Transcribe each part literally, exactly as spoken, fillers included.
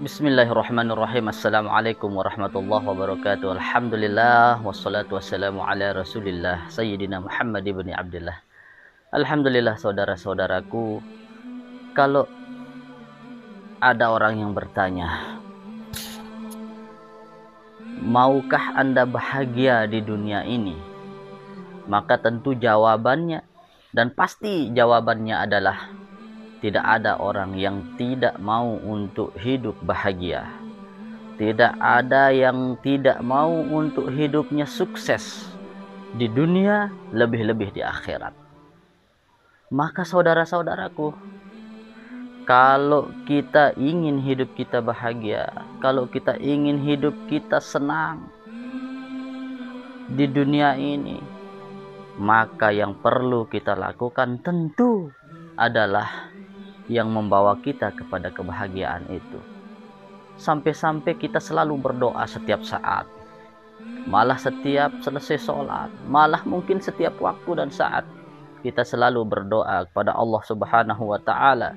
Bismillahirrahmanirrahim. Assalamualaikum warahmatullahi wabarakatuh. Alhamdulillah wassalatu wassalamu ala Rasulillah Sayyidina Muhammad ibn Abdullah. Alhamdulillah, saudara-saudaraku, kalau ada orang yang bertanya, maukah Anda bahagia di dunia ini? Maka tentu jawabannya, dan pasti jawabannya adalah tidak ada orang yang tidak mau untuk hidup bahagia. Tidak ada yang tidak mau untuk hidupnya sukses di dunia, lebih-lebih di akhirat. Maka saudara-saudaraku, kalau kita ingin hidup kita bahagia, kalau kita ingin hidup kita senang di dunia ini, maka yang perlu kita lakukan tentu adalah yang membawa kita kepada kebahagiaan itu. Sampai-sampai kita selalu berdoa setiap saat, malah setiap selesai sholat, malah mungkin setiap waktu dan saat kita selalu berdoa kepada Allah Subhanahu wa ta'ala,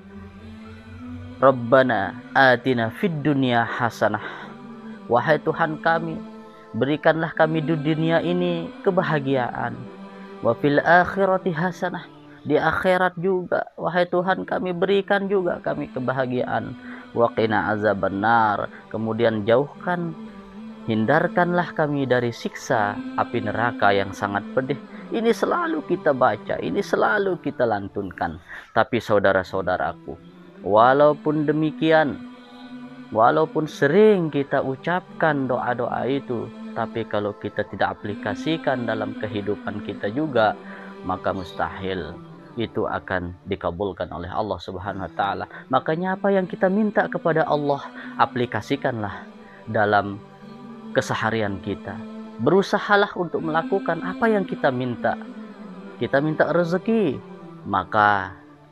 Rabbana atina fid dunya hasanah. Wahai Tuhan kami, berikanlah kami di dunia ini kebahagiaan. Wa fil akhirati hasanah. Di akhirat juga, wahai Tuhan kami, berikan juga kami kebahagiaan. Wa qina azabannar. Kemudian jauhkan, hindarkanlah kami dari siksa api neraka yang sangat pedih. Ini selalu kita baca, ini selalu kita lantunkan. Tapi saudara-saudaraku, walaupun demikian, walaupun sering kita ucapkan doa-doa itu, tapi kalau kita tidak aplikasikan dalam kehidupan kita juga, maka mustahil itu akan dikabulkan oleh Allah Subhanahu wa ta'ala. Makanya apa yang kita minta kepada Allah, aplikasikanlah dalam keseharian kita. Berusahalah untuk melakukan apa yang kita minta. Kita minta rezeki, maka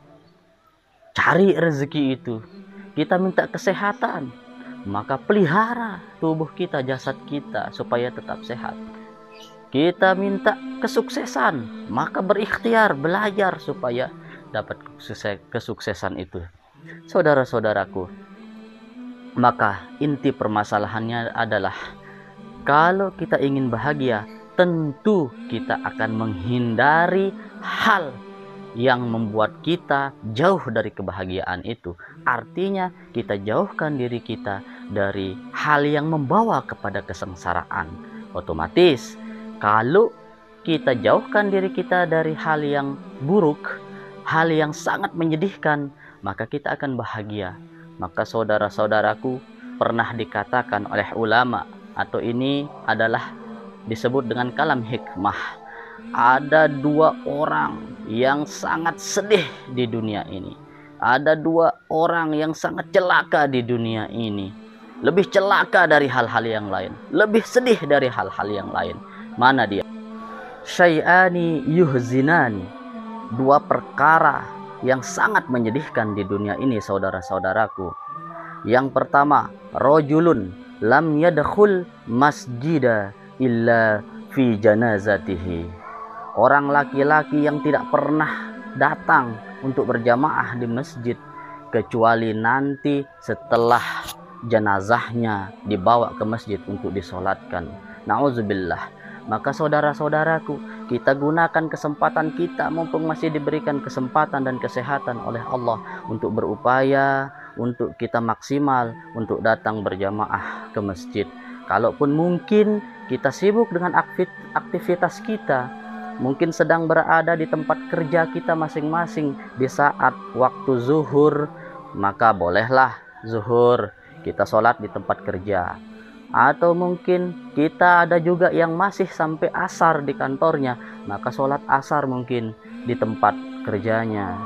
cari rezeki itu. Kita minta kesehatan, maka pelihara tubuh kita, jasad kita supaya tetap sehat. Kita minta kesuksesan, maka berikhtiar, belajar supaya dapat kesuksesan itu. Saudara-saudaraku, maka inti permasalahannya adalah kalau kita ingin bahagia, tentu kita akan menghindari hal yang membuat kita jauh dari kebahagiaan itu. Artinya kita jauhkan diri kita dari hal yang membawa kepada kesengsaraan. Otomatis kalau kita jauhkan diri kita dari hal yang buruk, hal yang sangat menyedihkan, maka kita akan bahagia. Maka saudara-saudaraku, pernah dikatakan oleh ulama, atau ini adalah disebut dengan kalam hikmah, ada dua orang yang sangat sedih di dunia ini. Ada dua orang yang sangat celaka di dunia ini. Lebih celaka dari hal-hal yang lain, lebih sedih dari hal-hal yang lain. Mana dia? Syai'ani yuhzinani. Dua perkara yang sangat menyedihkan di dunia ini, saudara-saudaraku. Yang pertama, rajulun lam yadkhul masjida illa fi janazatihi. Orang laki-laki yang tidak pernah datang untuk berjamaah di masjid kecuali nanti setelah jenazahnya dibawa ke masjid untuk disolatkan. Nauzubillah. Maka saudara-saudaraku, kita gunakan kesempatan kita mumpung masih diberikan kesempatan dan kesehatan oleh Allah untuk berupaya, untuk kita maksimal untuk datang berjamaah ke masjid. Kalaupun mungkin kita sibuk dengan aktivitas kita, mungkin sedang berada di tempat kerja kita masing-masing di saat waktu zuhur, maka bolehlah zuhur kita sholat di tempat kerja. Atau mungkin kita ada juga yang masih sampai asar di kantornya, maka sholat asar mungkin di tempat kerjanya.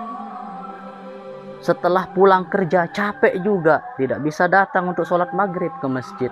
Setelah pulang kerja capek juga, tidak bisa datang untuk sholat maghrib ke masjid.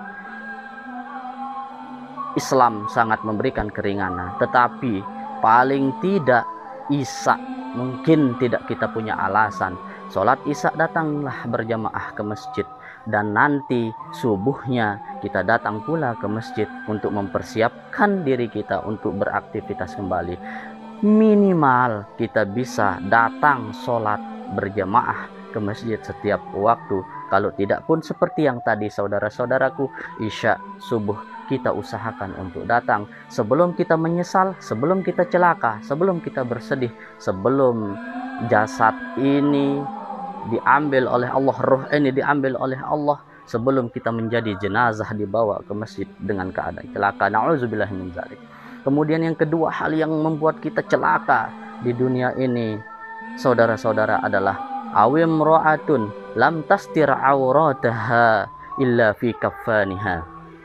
Islam sangat memberikan keringanan, tetapi paling tidak isya mungkin tidak kita punya alasan. Sholat isya datanglah berjamaah ke masjid. Dan nanti subuhnya kita datang pula ke masjid untuk mempersiapkan diri kita untuk beraktivitas kembali. Minimal kita bisa datang sholat berjamaah ke ke masjid setiap waktu. Kalau tidak pun seperti yang tadi saudara-saudaraku, isya, subuh kita usahakan untuk datang sebelum kita menyesal, sebelum kita celaka, sebelum kita bersedih, sebelum jasad ini diambil oleh Allah, roh ini diambil oleh Allah, sebelum kita menjadi jenazah dibawa ke masjid dengan keadaan celaka. Na'udzubillah min dzalik. Kemudian yang kedua, hal yang membuat kita celaka di dunia ini, saudara-saudara, adalah awim ra'atun lam tastir aurataha illa fi kaffaniha.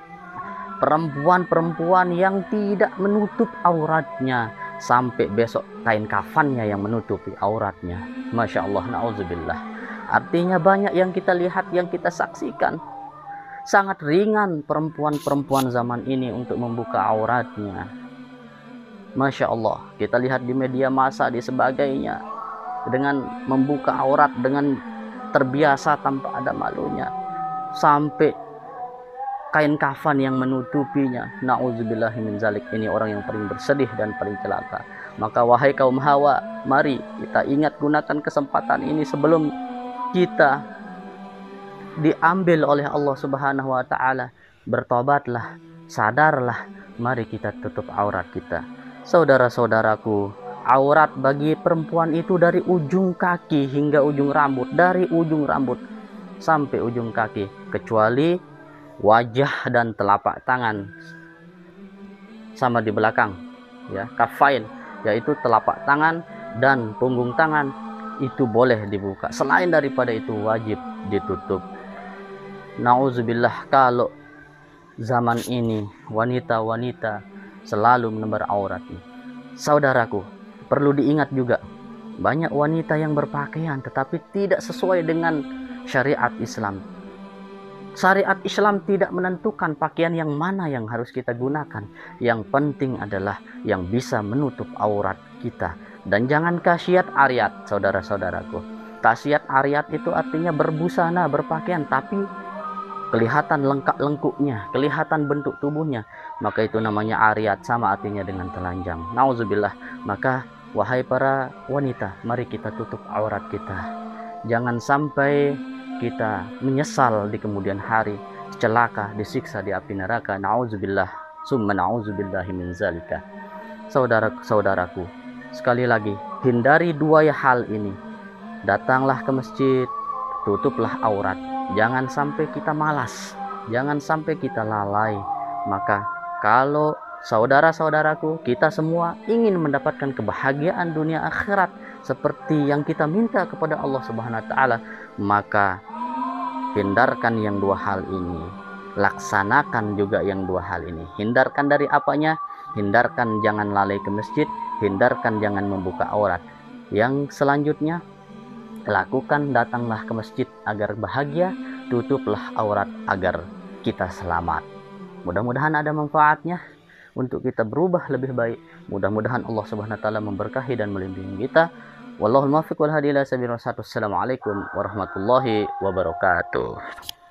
Perempuan-perempuan yang tidak menutup auratnya sampai besok kain kafannya yang menutupi auratnya. Masya Allah, na'udzubillah. Artinya banyak yang kita lihat, yang kita saksikan. Sangat ringan perempuan-perempuan zaman ini untuk membuka auratnya. Masya Allah, kita lihat di media massa, di sebagainya, dengan membuka aurat dengan terbiasa tanpa ada malunya, sampai kain kafan yang menutupinya. Na'udzubillah min dzalik. Ini orang yang paling bersedih dan paling celaka. Maka wahai kaum hawa, mari kita ingat, gunakan kesempatan ini sebelum kita diambil oleh Allah Subhanahu wa taala. Bertobatlah, sadarlah, mari kita tutup aurat kita. Saudara-saudaraku, aurat bagi perempuan itu dari ujung kaki hingga ujung rambut, dari ujung rambut sampai ujung kaki, kecuali wajah dan telapak tangan sama di belakang, ya, kafain, yaitu telapak tangan dan punggung tangan, itu boleh dibuka. Selain daripada itu wajib ditutup. Nauzubillah, kalau zaman ini wanita-wanita selalu menebar auratnya. Saudaraku, perlu diingat juga, banyak wanita yang berpakaian tetapi tidak sesuai dengan syariat Islam. Syariat Islam tidak menentukan pakaian yang mana yang harus kita gunakan. Yang penting adalah yang bisa menutup aurat kita. Dan jangan kasiat ariat, saudara-saudaraku. Kasiat ariat itu artinya berbusana, berpakaian, tapi kelihatan lengkap-lengkuknya, kelihatan bentuk tubuhnya, maka itu namanya ariat, sama artinya dengan telanjang. Nauzubillah. Maka wahai para wanita, mari kita tutup aurat kita. Jangan sampai kita menyesal di kemudian hari, celaka, disiksa di api neraka. Nauzubillah, summa nauzubillahi min zalika. Saudara-saudaraku, sekali lagi, hindari dua hal ini. Datanglah ke masjid, tutuplah aurat. Jangan sampai kita malas, jangan sampai kita lalai. Maka kalau saudara-saudaraku, kita semua ingin mendapatkan kebahagiaan dunia akhirat seperti yang kita minta kepada Allah Subhanahu wa taala, maka hindarkan yang dua hal ini, laksanakan juga yang dua hal ini. Hindarkan dari apanya? Hindarkan jangan lalai ke masjid, hindarkan jangan membuka aurat. Yang selanjutnya, lakukan, datanglah ke masjid agar bahagia, tutuplah aurat agar kita selamat. Mudah-mudahan ada manfaatnya untuk kita berubah lebih baik. Mudah-mudahan Allah Subhanahu wa taala memberkahi dan melindungi kita. Wallahul muwaffiq wal hadi ila sabilir rasyad. Wassalamualaikum warahmatullahi wabarakatuh.